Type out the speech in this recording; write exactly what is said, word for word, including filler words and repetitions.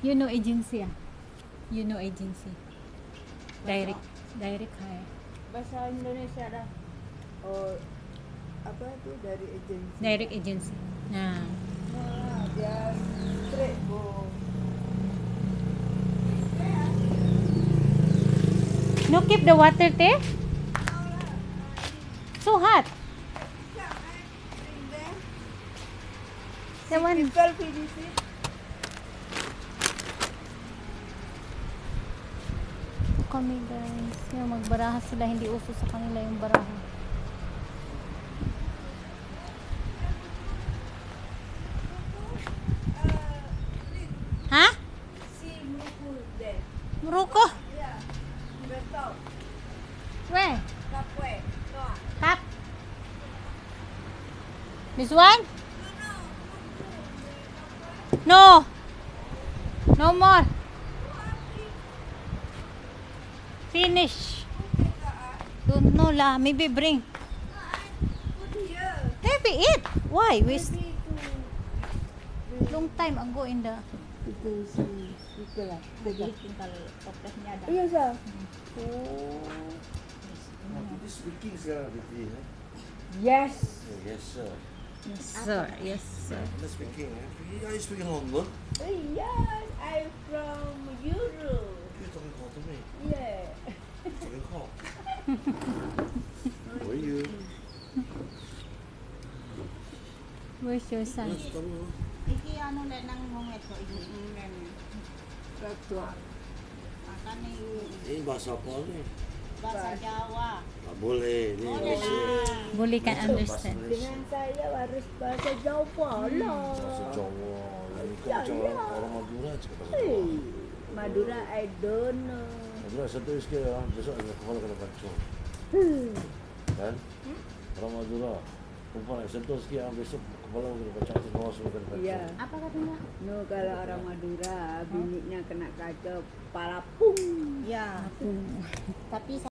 You know agency ah. You know agency. Direct direct hire. Bahasa Indonesia dah. Oh, apa tu dari agensi? Direct agency. Nah. Nah, dia straight go. No keep the water there. So hot. That one. People finish it. Kami guys, yung magbaraha sila, hindi uso sa kanila yung baraha. Ha? Si Muku there. Muruko? Yeah. The top. Where? Kapwe. No. Tap? This one? No. No more. Finish. Don't know lah. Maybe bring. Put here. Maybe eat. Why? Waste Maybe to long time ago in the... itu si itu lah. Jadi tinggal topesnya ada. Iya sah. Oh, dia speaking sekarang Fitri. Eh? Yes. Oh, yes sir. Yes sir. Yes sir. Dia speaking. Eh? Are you speaking London? Yes, I'm from Europe. You're talking hot to me. Yeah. Talking hot. How are you? Where's your son? Yes, tahu. Iki anu nek nang monget kok iki. Nen. Betul. Makane Ini bahasa apa ni? bahasa Jawa. Tak boleh. Ni Boleh bahasa. lah. Boleh kan bahasa understand. Malaysia. Dengan saya harus bahasa Jawa lah. Bahasa Jawa. Ini kau Ya, macam ya. orang, orang Madura cakap bahasa Hey, Jawa. Madura I don't know. Madura satu sikit lah. Besok ada kepala kena kacau. Hmm. Kan? Orang Madura. Perempuan yang sentuh sikit lah. Besok kepala kena kacau. Atas bawah semua kena kacau. Iya. Apa katanya? No, kalau orang Madura, bininya kena kacau, kepala pung. Ya. Pung. Tapi